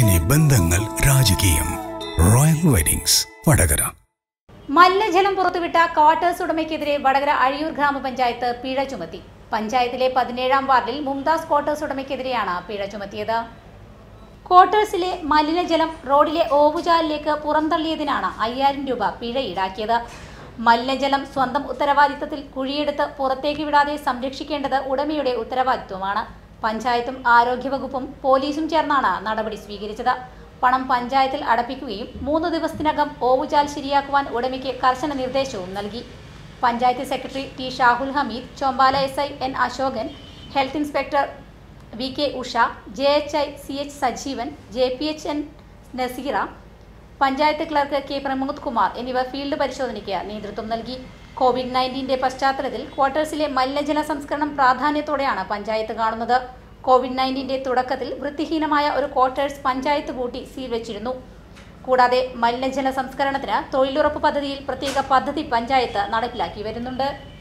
ഇനി ബന്ധങ്ങൾ രാജകീയം. Royal weddings Vadakara. മലിനജലം പുറത്തുവിട്ട ക്വാർട്ടേഴ്സ് ഉടമയ്ക്കെതിരെ വടകര അഴിയൂർ ഗ്രാമപഞ്ചായത്ത് പിഴ ചുമത്തി. പഞ്ചായത്തിലെ 17-ാം വാർഡിൽ മുംതാസ് ക്വാർട്ടേഴ്സ് ഉടമയ്ക്കെതിരെയാണ് പിഴ ചുമത്തിയത്. ക്വാർട്ടേഴ്സിലെ മലിനജലം റോഡിലെ ഓവുചാലിലേക്ക് പുറന്തള്ളിയതിനാണ് 5000 രൂപ പിഴ ഈടാക്കിയത്. മലിനജലം സ്വന്തം ഉത്തരവാദിത്തത്തിൽ കുഴിയെടുത്ത് പുറത്തേക്ക് വിടാതെ സംരക്ഷിക്കേണ്ടത് ഉടമയുടെ ഉത്തരവാദിത്വമാണ്. പഞ്ചായത്തും ആരോഗ്യവകുപ്പും പോലീസും ചേർന്നാണ് നടപടി സ്വീകരിച്ചത്. പണം പഞ്ചായത്തിൽ അടപ്പിക്കുകയും 3 ദിവസത്തിനകം ഓവുചാൽ ശരിയാക്കുവാൻ ഉടമയ്ക്ക് കർശന നിർദ്ദേശവും നൽകി. Panchayat secretary T Shahul Hameed, Chombala SI N Ashokan, health inspector VK Usha, JHI CH Sajeevan, JPHN Naseera, panchayat clerk K Pramod Kumar എന്നിവർ ഫീൽഡ് പരിശോധനയ്ക്ക് നേതൃത്വം നൽകി. COVID-19 പശ്ചാത്തലത്തിൽ ക്വാർട്ടേഴ്സിലെ മലിനജല സംസ്കരണം പ്രാധാന്യത്തോടെയാണ് പഞ്ചായത്ത് കാണുന്നത്. COVID-19 തുടക്കത്തിൽ വൃത്തിഹീനമായ ഒരു ക്വാർട്ടേഴ്സ് പഞ്ചായത്ത് പൂട്ടി സീൽ വെച്ചിരുന്നു. കൂടാതെ മലിനജല സംസ്കരണത്തിന് തൊഴിലുറപ്പ് പദ്ധതിയിൽ പ്രത്യേക പദ്ധതി പഞ്ചായത്ത് നടപ്പിലാക്കി വരുന്നുണ്ട്.